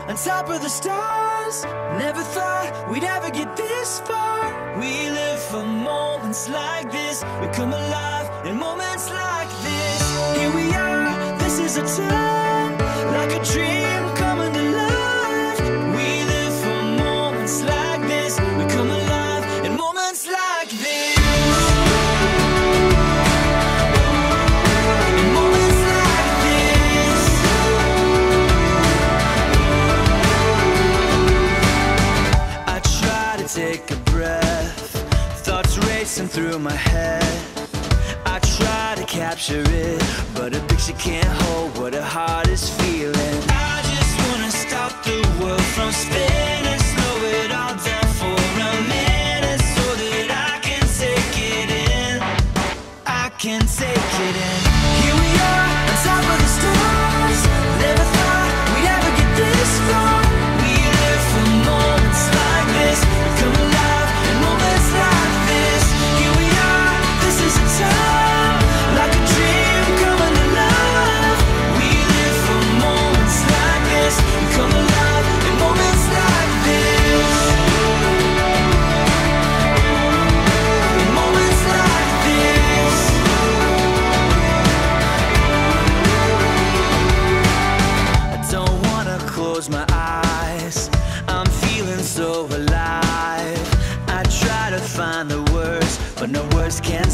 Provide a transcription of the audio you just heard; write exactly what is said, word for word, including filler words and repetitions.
on top of the stars. Never thought we'd ever get this far. We live for moments like this. We come alive in moments like this. Here we are, this is a time, like a dream coming to life. We live for moments like this. We come alive in moments like this. In moments like this. I try to take a breath, thoughts racing through my head. I try to capture it, but a picture can't hold what a heart is feeling. I just wanna stop the world from spinning, slow it all down for a minute, so that I can take it in. I can take it in. Here we are, on top of the stars. Never thought we'd ever get this far. We live for moments like this. We come alive in moments like this. Here we are, this is a time, like a dream coming to life. We live for moments like this. We come alive in moments like this. In moments like this. I don't wanna close my eyes, I'm feeling so alive. I try to find the words, but no words can